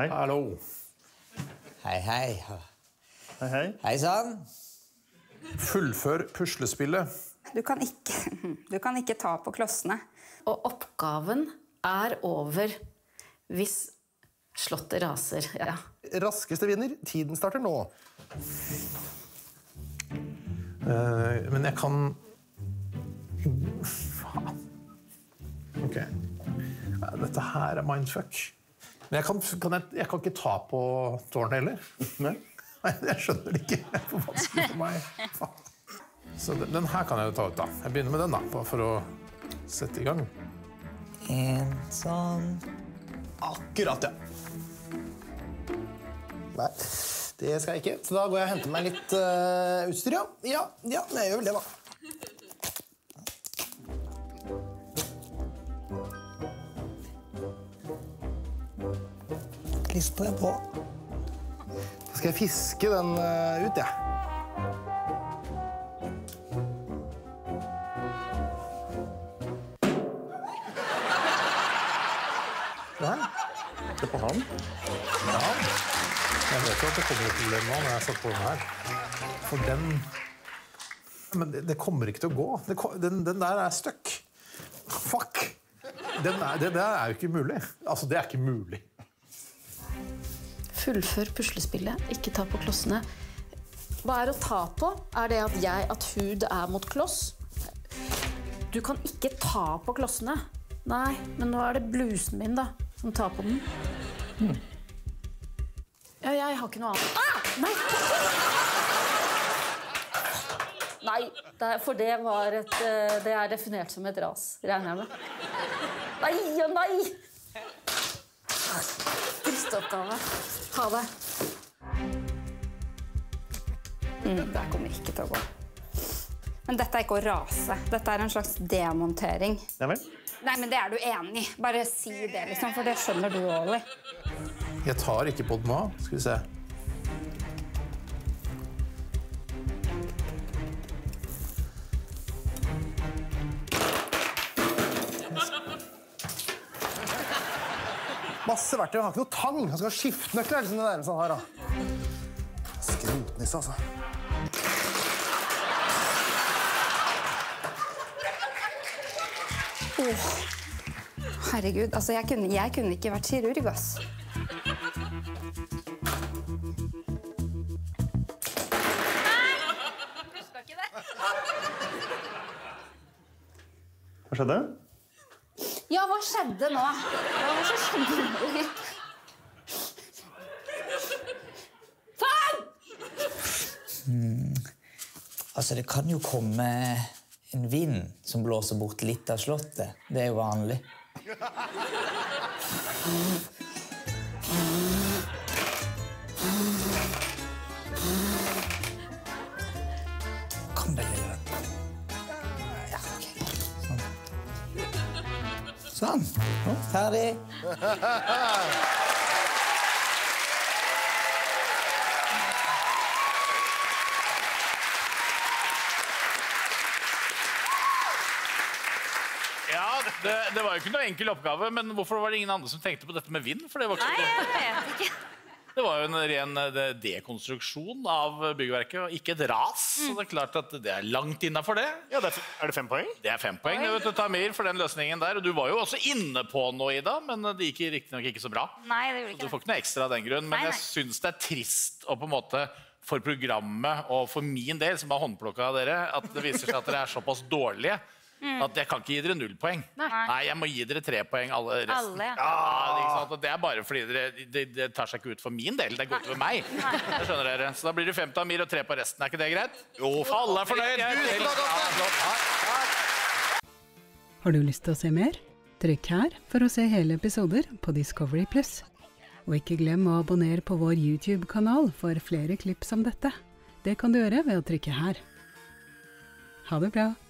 Hei. Hallo. Hei, hei. Hei, hei. Hei sann. Fullfør puslespillet. Du kan ikke ta på klossene. Og oppgaven over hvis slottet raser. Ja. Raskeste vinner. Tiden starter nå. Men jeg kan... Faen. Ok. Dette her mindfuck. Men jeg kan ikke ta på tårnet heller. Nei, jeg skjønner det ikke. Det er for vanskelig for meg. Faen. Så den her kan jeg jo ta ut da. Jeg begynner med den da, bare for å sette i gang. En sånn. Akkurat, ja. Nei, det skal jeg ikke. Så da går jeg og henter meg litt utstyr, ja. Ja, men jeg gjør vel det da. Klistrer jeg på. Da skal jeg fiske den ut, ja. Se på han. Ja. Jeg vet jo at det kommer et problem nå når jeg har satt på den her. For den... Men det kommer ikke til å gå. Den der er stuck. Fuck! Det der er jo ikke mulig. Altså, det er ikke mulig. Fullfør puslespillet, ikke ta på klossene. Hva å ta på? Det at hud mot kloss? Du kan ikke ta på klossene. Nei, men nå det blusen min da, som tar på den. Ja, jeg har ikke noe annet. Nei! Nei, for det det definert som et ras, regner jeg med. Nei, ja, nei! Dristoppgave. Ha det. Det kommer ikke til å gå. Men dette ikke å rase. Dette en slags demontering. Ja vel? Nei, men det du enig i. Bare si det, liksom, for det skjønner du, Olli. Jeg tar ikke på den nå. Skal vi se. Masse verktøy, han har ikke noe tang. Han skal ha skiftnøkler, liksom det nærmeste han har, da. Skrotnisse, altså. Herregud, altså jeg kunne ikke vært kirurg, ass. Hva skjedde? Ja, hva skjedde nå? Hva var så skjedde? Faen! Altså, det kan jo komme en vind som blåser bort litt av slottet. Det jo vanlig. Kom det litt. Ja, ok. Sånn. Ferdig. Det var jo ikke noe enkel oppgave, men hvorfor var det ingen andre som tenkte på dette med vind? For det var ikke Nei, jeg vet ikke. Det var jo en ren dekonstruksjon av byggverket, og ikke et ras. Så det klart at det langt innenfor det. Ja, det 5 poeng? Det 5 poeng, vet du, Tamir, for den løsningen der. Og du var jo også inne på noe, Ida, men det gikk riktig nok ikke så bra. Nei, det gjorde Så ikke du får ikke noe ekstra av den grunn. Men jeg synes det trist å på en måte for programmet og for min del, som har håndplukket av dere, at det viser seg at dere såpass dårlige. At jeg kan ikke gi dere 0 poeng. Nei, jeg må gi dere 3 poeng alle resten. Alle, ja. Ikke sant? Og det bare fordi det tar seg ikke ut for min del. Det går utover meg. Det skjønner dere. Så da blir det 5 til Amir og 3 på resten. Ikke det greit? Jo, alle fornøyd. Har du lyst til å se mer? Trykk her for å se hele episoder på Discovery+. Og ikke glem å abonnere på vår YouTube-kanal for flere klipp som dette. Det kan du gjøre ved å trykke her. Ha det bra!